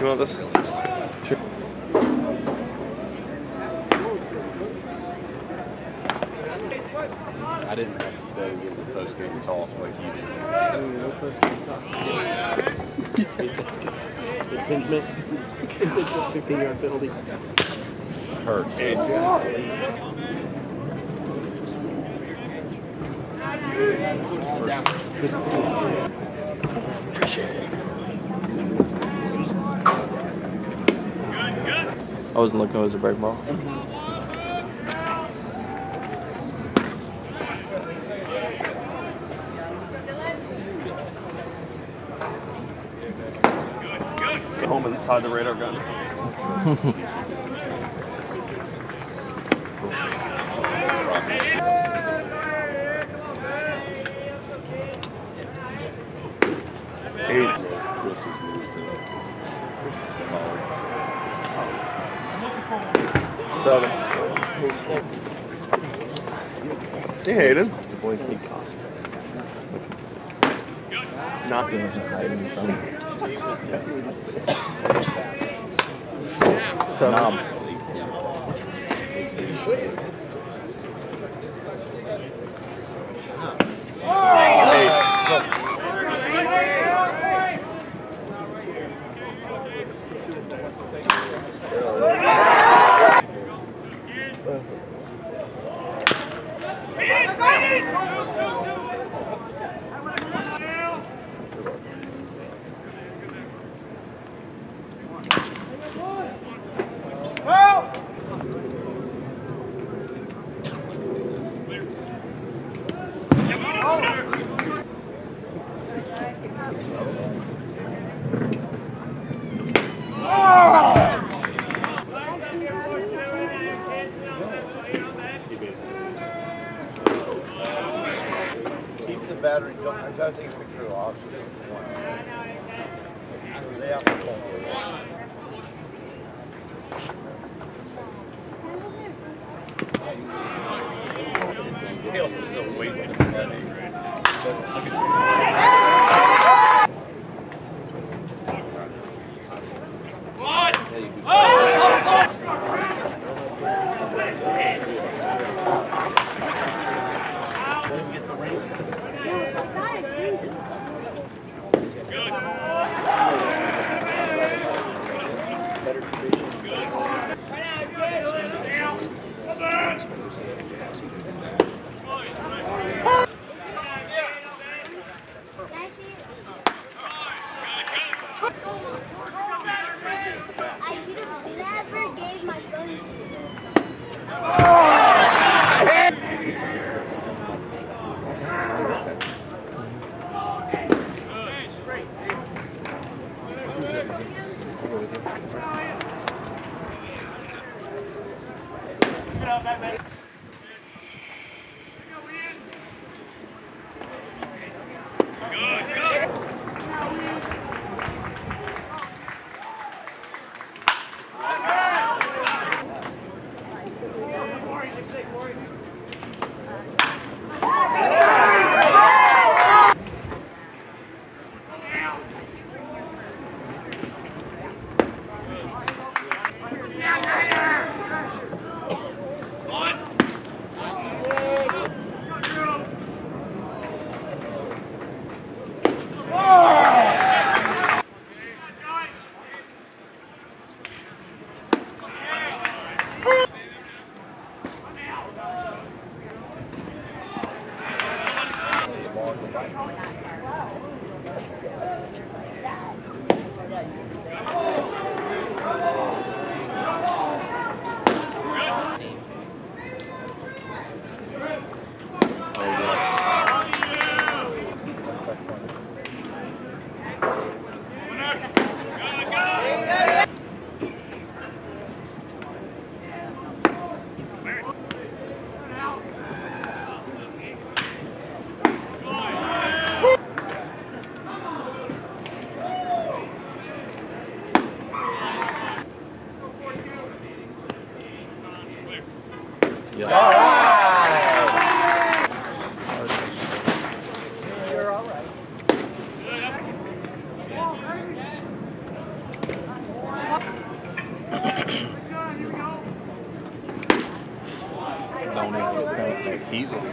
You want this? Sure. I didn't have to stay with the post-game talk like you did. No post-game talk. Impingement. 15-yard penalty. Hurts. Appreciate it. I wasn't looking, it was a break ball. Get home inside the radar gun. Seven. Hey, Hayden. The boys need cost. Nothing. Seven. Keep the battery going. I gotta take a picture of the officer. They have to pull. I should have never gave my phone to you.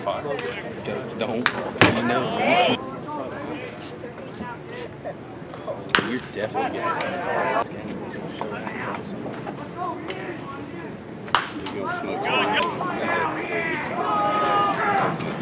5. Don't. You know. You're definitely getting this game. He's gonna show that. He goes smoke. He said 3.